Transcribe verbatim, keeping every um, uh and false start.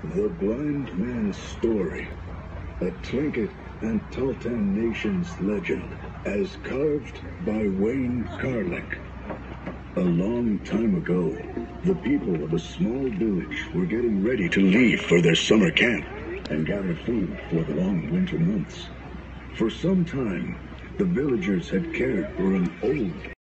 The Blind Man's Story, a Tlingit and Tahltan Nations legend, as carved by Wayne Carlick. A long time ago, the people of a small village were getting ready to leave for their summer camp and gather food for the long winter months. For some time, the villagers had cared for an old